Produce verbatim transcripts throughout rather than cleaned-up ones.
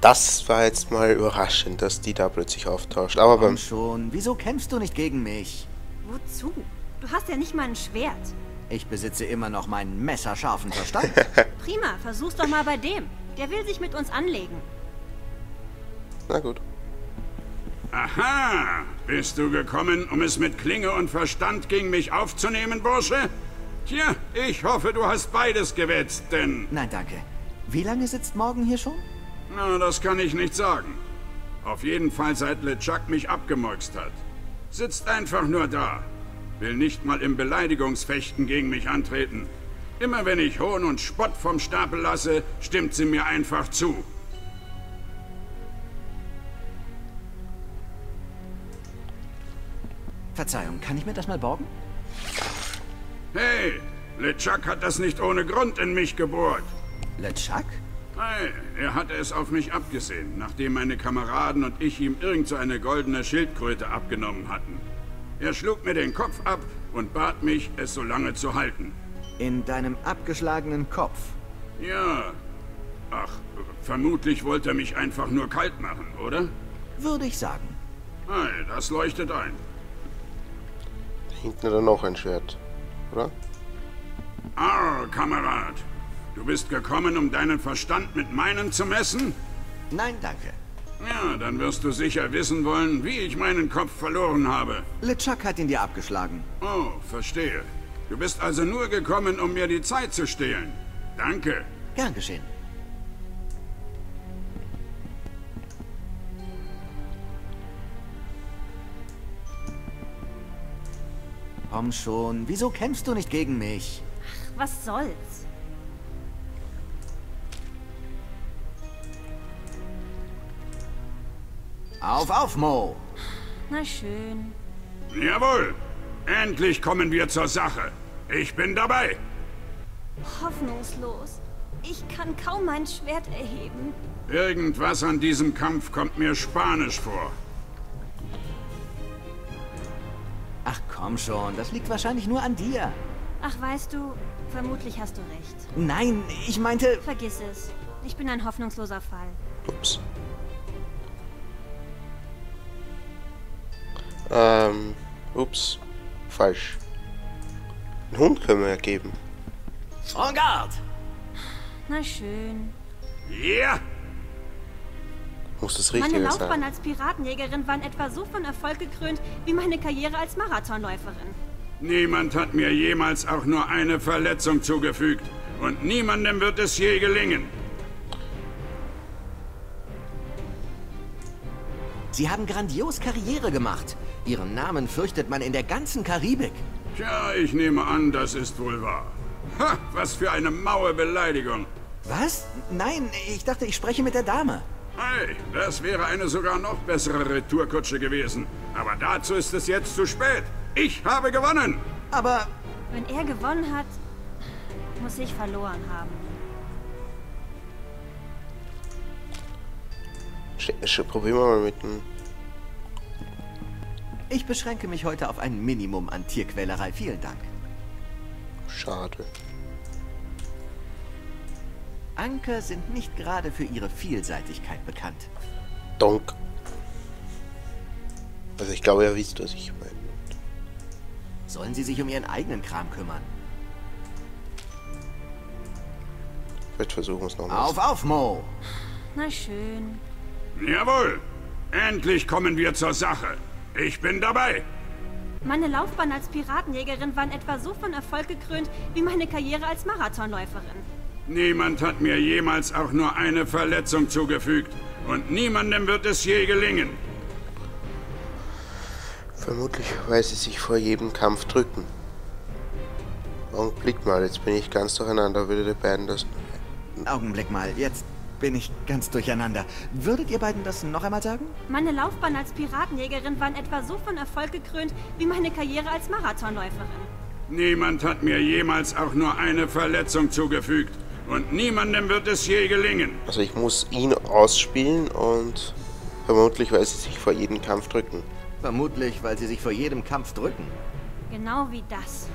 Das war jetzt mal überraschend, dass die da plötzlich auftaucht. Aber beim... Komm schon, wieso kämpfst du nicht gegen mich? Wozu? Du hast ja nicht mal ein Schwert. Ich besitze immer noch meinen messerscharfen Verstand. Prima, versuch's doch mal bei dem. Der will sich mit uns anlegen. Na gut. Aha! Bist du gekommen, um es mit Klinge und Verstand gegen mich aufzunehmen, Bursche? Tja, ich hoffe, du hast beides gewetzt, denn... Nein, danke. Wie lange sitzt Morgan hier schon? Na, das kann ich nicht sagen. Auf jeden Fall seit LeChuck mich abgemurkst hat. Sitzt einfach nur da. Will nicht mal im Beleidigungsfechten gegen mich antreten. Immer wenn ich Hohn und Spott vom Stapel lasse, stimmt sie mir einfach zu. Verzeihung, kann ich mir das mal borgen? Hey, LeChuck hat das nicht ohne Grund in mich gebohrt. LeChuck? Hey, er hatte es auf mich abgesehen, nachdem meine Kameraden und ich ihm irgend so eine goldene Schildkröte abgenommen hatten. Er schlug mir den Kopf ab und bat mich, es so lange zu halten. In deinem abgeschlagenen Kopf? Ja. Ach, vermutlich wollte er mich einfach nur kalt machen, oder? Würde ich sagen. Hey, das leuchtet ein. Da hinten hat er noch ein Schwert, oder? Arr, Kamerad. Du bist gekommen, um deinen Verstand mit meinen zu messen? Nein, danke. Ja, dann wirst du sicher wissen wollen, wie ich meinen Kopf verloren habe. LeChuck hat ihn dir abgeschlagen. Oh, verstehe. Du bist also nur gekommen, um mir die Zeit zu stehlen. Danke. Gern geschehen. Komm schon, wieso kämpfst du nicht gegen mich? Ach, was soll's? Auf, auf, Mo! Na schön. Jawohl. Endlich kommen wir zur Sache. Ich bin dabei. Hoffnungslos. Ich kann kaum mein Schwert erheben. Irgendwas an diesem Kampf kommt mir spanisch vor. Ach komm schon, das liegt wahrscheinlich nur an dir. Ach, weißt du, vermutlich hast du recht. Nein, ich meinte... Vergiss es. Ich bin ein hoffnungsloser Fall. Ups. Ähm, ups. Falsch. Einen Hund können wir ja geben. En garde! Na schön. Ja! Muss das Meine Richtige Laufbahn sein. als Piratenjägerin war in etwa so von Erfolg gekrönt wie meine Karriere als Marathonläuferin. Niemand hat mir jemals auch nur eine Verletzung zugefügt. Und niemandem wird es je gelingen. Sie haben grandios Karriere gemacht. Ihren Namen fürchtet man in der ganzen Karibik. Tja, ich nehme an, das ist wohl wahr. Ha, was für eine maue Beleidigung. Was? Nein, ich dachte, ich spreche mit der Dame. Hey, das wäre eine sogar noch bessere Retourkutsche gewesen. Aber dazu ist es jetzt zu spät. Ich habe gewonnen. Aber... Wenn er gewonnen hat, muss ich verloren haben. Sch sch probieren wir mal mit dem... Ich beschränke mich heute auf ein Minimum an Tierquälerei. Vielen Dank. Schade. Anker sind nicht gerade für ihre Vielseitigkeit bekannt. Donk. Also ich glaube, ihr wisst, was ich meine. Sollen sie sich um ihren eigenen Kram kümmern? Ich werde versuchen, es nochmal. Auf, auf, Mo! Na schön. Jawohl. Endlich kommen wir zur Sache. Ich bin dabei. Meine Laufbahn als Piratenjägerin war in etwa so von Erfolg gekrönt wie meine Karriere als Marathonläuferin. Niemand hat mir jemals auch nur eine Verletzung zugefügt. Und niemandem wird es je gelingen. Vermutlich, weil sie sich vor jedem Kampf drücken. Augenblick mal, jetzt bin ich ganz durcheinander. Würde der beiden das... Augenblick mal, jetzt bin ich ganz durcheinander. Würdet ihr beiden das noch einmal sagen? Meine Laufbahn als Piratenjägerin war in etwa so von Erfolg gekrönt wie meine Karriere als Marathonläuferin. Niemand hat mir jemals auch nur eine Verletzung zugefügt. Und niemandem wird es je gelingen. Also ich muss ihn ausspielen und vermutlich, weil sie sich vor jedem Kampf drücken. Vermutlich, weil sie sich vor jedem Kampf drücken. Genau wie das.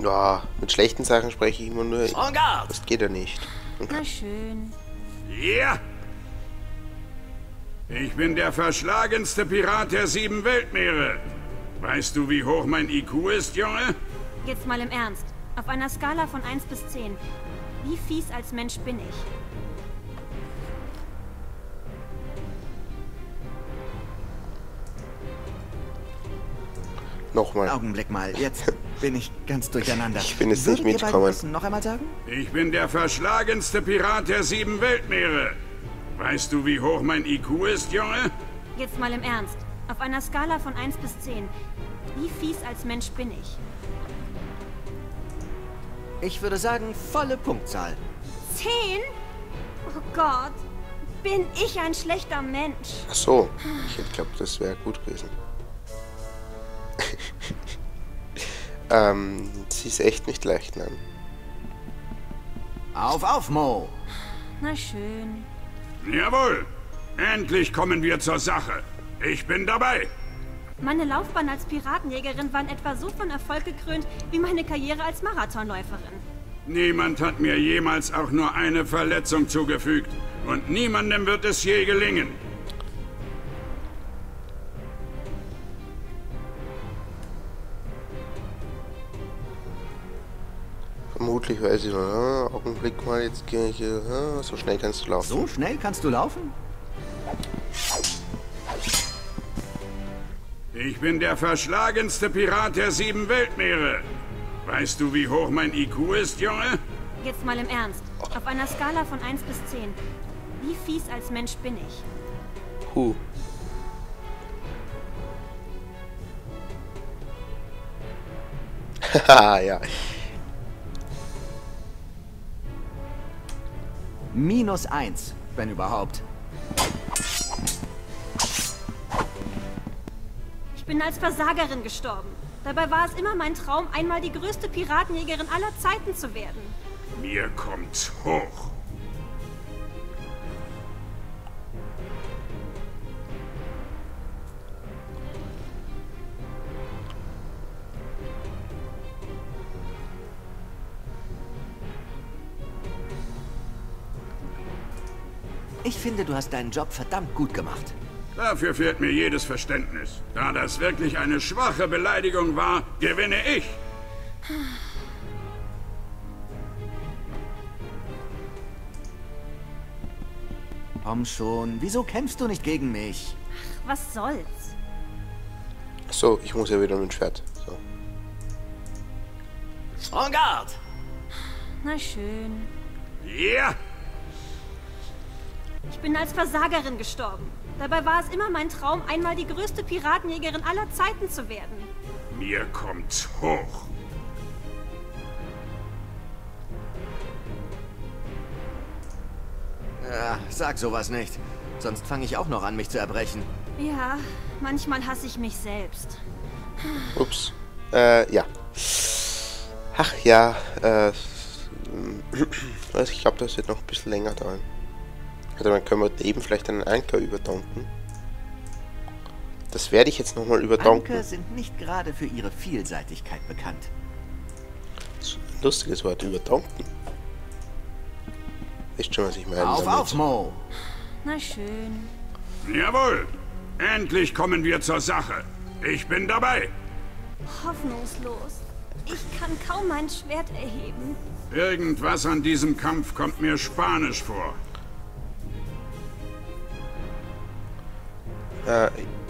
Ja, mit schlechten Sachen spreche ich immer nur. En garde! Das geht ja nicht. Na schön. Ja! Ich bin der verschlagenste Pirat der sieben Weltmeere. Weißt du, wie hoch mein I Q ist, Junge? Jetzt mal im Ernst. Auf einer Skala von eins bis zehn. Wie fies als Mensch bin ich? Nochmal. Augenblick mal, jetzt bin ich ganz durcheinander. Ich bin jetzt Würdet nicht ihr beiden mitkommen. das noch einmal sagen? Ich bin der verschlagenste Pirat der sieben Weltmeere. Weißt du, wie hoch mein I Q ist, Junge? Jetzt mal im Ernst. Auf einer Skala von eins bis zehn. Wie fies als Mensch bin ich? Ich würde sagen, volle Punktzahl. zehn? Oh Gott. Bin ich ein schlechter Mensch? Ach so. Ich hätte geglaubt, das wäre gut gewesen. ähm, sie ist echt nicht leicht, nein. Auf, auf, Mo! Na schön. Jawohl. Endlich kommen wir zur Sache. Ich bin dabei. Meine Laufbahn als Piratenjägerin war in etwa so von Erfolg gekrönt wie meine Karriere als Marathonläuferin. Niemand hat mir jemals auch nur eine Verletzung zugefügt. Und niemandem wird es je gelingen. Vermutlich weiß ich noch. Ah, Augenblick mal, jetzt gehe ich hier. Ah, so schnell kannst du laufen. So schnell kannst du laufen? Ich bin der verschlagenste Pirat der sieben Weltmeere. Weißt du, wie hoch mein I Q ist, Junge? Jetzt mal im Ernst. Auf einer Skala von eins bis zehn. Wie fies als Mensch bin ich? Huh. Haha, ja. Minus eins, wenn überhaupt. Ich bin als Versagerin gestorben. Dabei war es immer mein Traum, einmal die größte Piratenjägerin aller Zeiten zu werden. Mir kommt's hoch. Ich finde, du hast deinen Job verdammt gut gemacht. Dafür fehlt mir jedes Verständnis. Da das wirklich eine schwache Beleidigung war, gewinne ich. Komm schon, wieso kämpfst du nicht gegen mich? Was soll's? So, ich muss ja wieder mit dem Schwert. So. En garde! Na schön. Ja! Ich bin als Versagerin gestorben. Dabei war es immer mein Traum, einmal die größte Piratenjägerin aller Zeiten zu werden. Mir kommt's hoch. Ja, sag sowas nicht. Sonst fange ich auch noch an, mich zu erbrechen. Ja, manchmal hasse ich mich selbst. Ups. Äh, ja. Ach ja, äh. Ich glaube, das wird noch ein bisschen länger dauern. Oder dann können wir eben vielleicht einen Anker überdanken. Das werde ich jetzt nochmal überdanken. Anker sind nicht gerade für ihre Vielseitigkeit bekannt. Das ist ein lustiges Wort, überdanken. Wisst schon, was ich meine. Auf, damit. auf, Mo! Na schön. Jawohl. Endlich kommen wir zur Sache. Ich bin dabei. Hoffnungslos. Ich kann kaum mein Schwert erheben. Irgendwas an diesem Kampf kommt mir spanisch vor. Äh,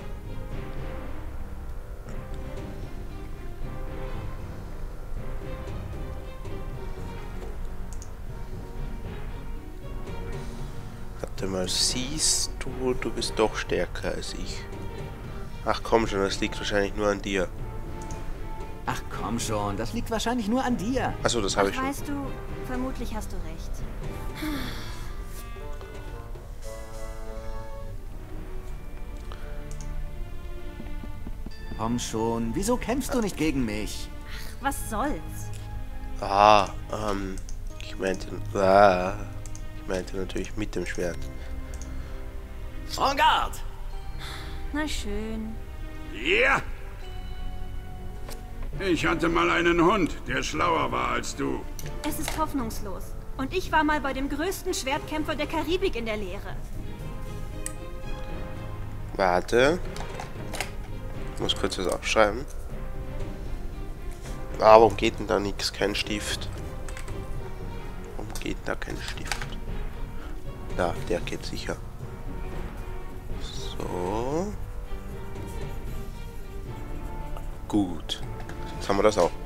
warte mal, siehst du, du bist doch stärker als ich. Ach komm schon, das liegt wahrscheinlich nur an dir. Ach komm schon, das liegt wahrscheinlich nur an dir. Achso, das habe ich schon. Weißt du, vermutlich hast du recht. Komm schon, wieso kämpfst du nicht gegen mich? Was soll's? Ah, ähm, ich meinte, ah, ich meinte natürlich mit dem Schwert. En garde! Na schön. Ja! Ich hatte mal einen Hund, der schlauer war als du. Es ist hoffnungslos. Und ich war mal bei dem größten Schwertkämpfer der Karibik in der Lehre. Warte. Ich muss kurz was aufschreiben. Ah, warum geht denn da nichts? Kein Stift. Warum geht da kein Stift? Da, der geht sicher. So. Gut. Jetzt haben wir das auch.